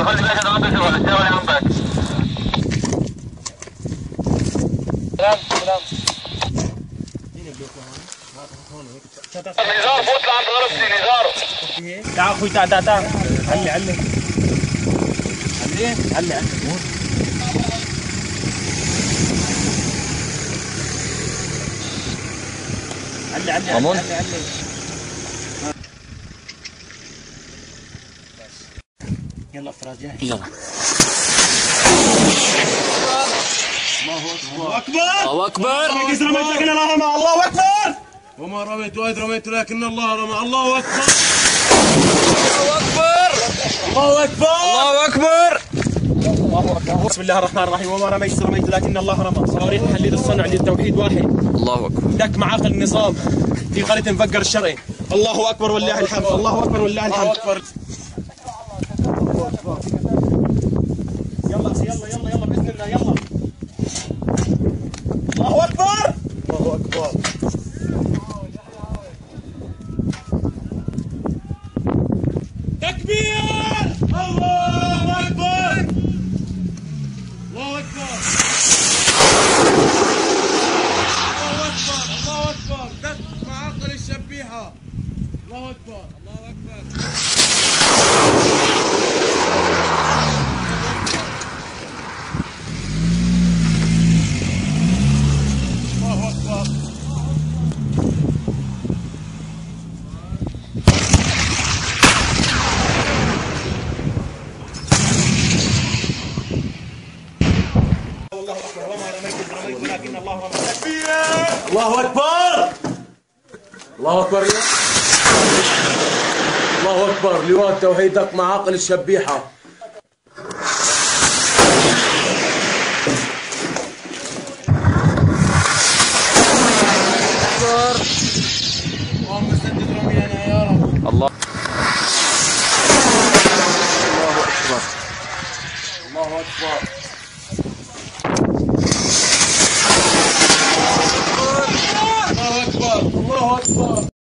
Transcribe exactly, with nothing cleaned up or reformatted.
خلي بالك ده عم يشتغل اشتغل يا عم بس. سلام سلام. نزار بطلع عند غرفتي نزار. تعال اخوي تعال تعال تعال. علي علي. علي علي علي. علي علي علي علي. يلا فراس جاهز. يلا. الله اكبر. الله اكبر. رميت لكن الله رمى. الله اكبر. وما رميت وايد رميت لكن الله رمى. الله اكبر. الله اكبر. الله اكبر. الله اكبر. بسم الله الرحمن الرحيم. وما رميت رميت لكن الله رمى. صواريخ حليد الصنع للتوحيد واحد. الله اكبر. دك معاقل النظام في قرية مفقر الشرعي. الله اكبر ولله الحمد. الله اكبر ولله الحمد. الله اكبر. يلا يلا يلا يلا باذن الله يلا. الله اكبر. الله اكبر. تكبير. الله اكبر. الله اكبر. الله اكبر. الله اكبر. دك معقل الشبيحه. الله اكبر. الله اكبر. الله اكبر. وما رميت رميت ولكن الله رمى. تكبير. الله اكبر. الله اكبر. الله اكبر. لواء التوحيد دق معاقل الشبيحه. اللهم سدد رمينا يا رب. الله. الله اكبر. الله اكبر. الله اكبر. الله اكبر.